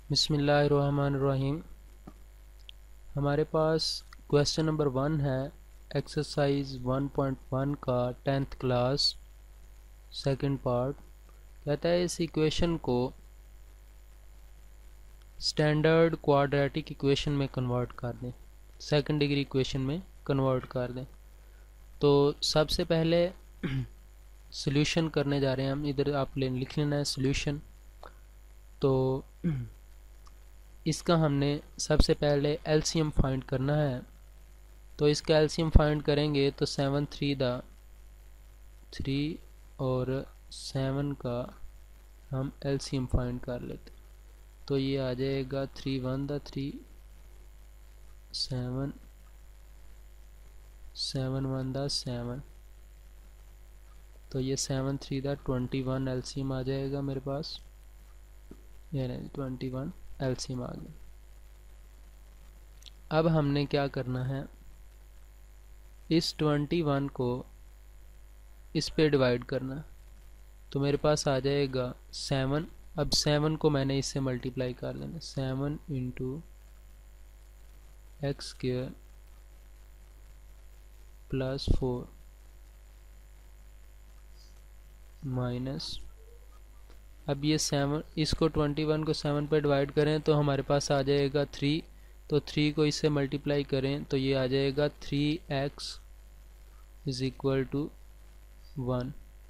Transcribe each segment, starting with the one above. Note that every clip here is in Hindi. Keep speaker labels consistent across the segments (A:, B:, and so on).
A: बिस्मिल्लाहिर्रहमानिर्रहीम। हमारे पास क्वेश्चन नंबर 1 है एक्सरसाइज 1.1 का 10th क्लास सेकंड पार्ट। कहता है इस इक्वेशन को स्टैंडर्ड क्वाड्रेटिक इक्वेशन में कन्वर्ट कर दें, सेकंड डिग्री इक्वेशन में कन्वर्ट कर दें। तो सबसे पहले सॉल्यूशन करने जा रहे हैं हम। इधर आप लिख लेना है सॉल्यूशन। तो इसका हमने सबसे पहले एलसीएम फाइंड करना है। तो इसका एलसीएम फाइंड करेंगे तो 7 3 दा 3 और 7 का हम एलसीएम फाइंड कर लेते। तो ये आ जाएगा 3 1 दा 3 7 7 1 दा 7। तो ये 7 3 दा 21 एलसीएम आ जाएगा मेरे पास। ये 21 एलसीएम आ गया। अब हमने क्या करना है, इस 21 को इस पे डिवाइड करना। तो मेरे पास आ जाएगा 7। अब 7 को मैंने इससे मल्टीप्लाई कर देना। 7 into x square plus 4 minus, अब ये 7, इसको 21 को 7 पे डिवाइड करें तो हमारे पास आ जाएगा 3। तो 3 को इससे मल्टीप्लाई करें तो ये आ जाएगा 3x इज इक्वल टू 1।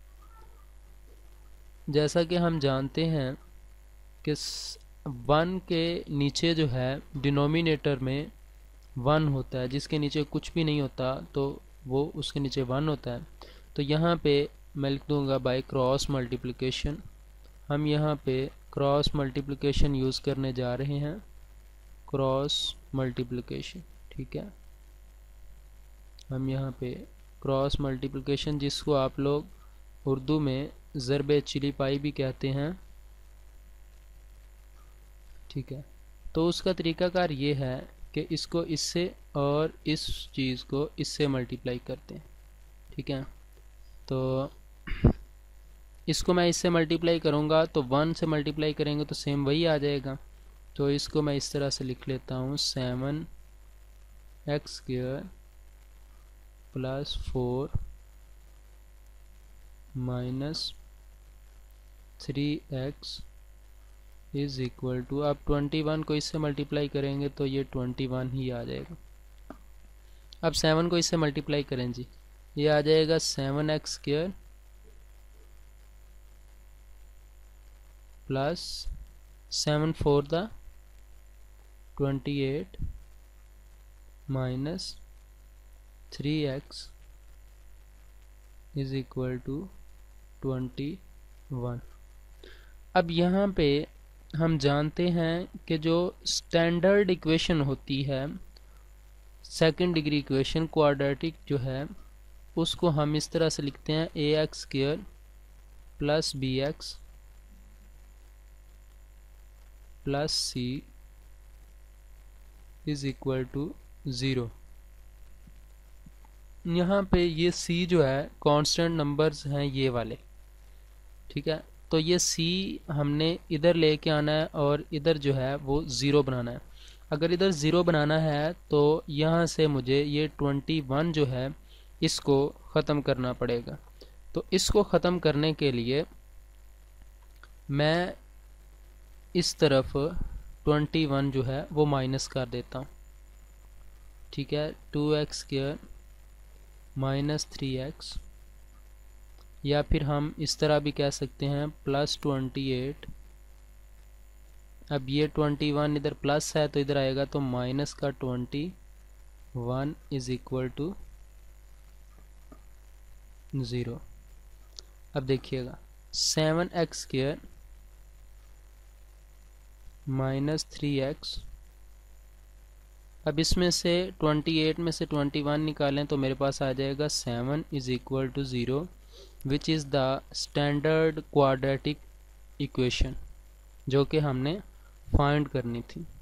A: जैसा कि हम जानते हैं कि 1 के नीचे जो है डिनोमिनेटर में 1 होता है, जिसके नीचे कुछ भी नहीं होता तो वो उसके नीचे 1 होता है। तो यहाँ पे मैं लिख दूँगा बाय क्रॉस मल्टीप्लिकेशन। हम यहाँ पे क्रॉस मल्टीप्लिकेशन यूज़ करने जा रहे हैं, क्रॉस मल्टीप्लिकेशन। ठीक है, हम यहाँ पे क्रॉस मल्टीप्लिकेशन, जिसको आप लोग उर्दू में ज़रबे चिली पाई भी कहते हैं। ठीक है, तो उसका तरीकाकार ये है कि इसको इससे और इस चीज़ को इससे मल्टीप्लाई करते हैं। ठीक है, तो इसको मैं इससे मल्टीप्लाई करूँगा तो 1 से मल्टीप्लाई करेंगे तो सेम वही आ जाएगा। तो इसको मैं इस तरह से लिख लेता हूँ 7 x square plus 4 minus 3x is equal to, अब 21 को इससे मल्टीप्लाई करेंगे तो ये 21 ही आ जाएगा। अब 7 को इससे मल्टीप्लाई करें जी, ये आ जाएगा 7x स्क्वायर प्लस 7 4 दा 28 minus 3x is equal to 21। अब यहाँ पे हम जानते हैं कि जो स्टैंडर्ड इक्वेशन होती है, सेकंड डिग्री इक्वेशन क्वाड्रेटिक जो है, उसको हम इस तरह से लिखते हैं ax square plus bx plus c is equal to 0। यहाँ पे ये c जो है कांस्टेंट नंबर्स हैं ये वाले। ठीक है, तो ये c हमने इधर लेके आना है और इधर जो है वो 0 बनाना है। अगर इधर 0 बनाना है तो यहाँ से मुझे ये 21 जो है इसको ख़त्म करना पड़ेगा। तो इसको ख़त्म करने के लिए मैं इस तरफ 21 जो है वो माइनस कर देता हूँ। ठीक है, 2x स्क्वायर माइनस 3x, या फिर हम इस तरह भी कह सकते हैं प्लस 28। अब ये 21 इधर प्लस है तो इधर आएगा तो माइनस का 21 इज इक्वल टू 0। अब देखिएगा 7x स्क्वायर माइनस 3x, अब इसमें से 28 में से 21 निकालें तो मेरे पास आ जाएगा 7 is equal to 0, which is the standard quadratic equation जो कि हमने फाइंड करनी थी।